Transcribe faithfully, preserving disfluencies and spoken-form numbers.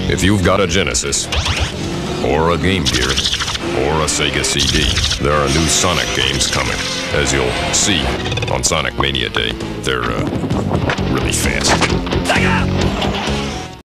If you've got a Genesis, or a Game Gear, or a Sega C D, there are new Sonic games coming. As you'll see on Sonic Mania Day, they're uh, really fast.